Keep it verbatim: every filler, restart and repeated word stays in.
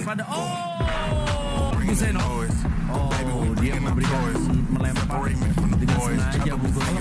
pada oh Buseno. Oh, dia memberikan melempar dengan sengaja bungkus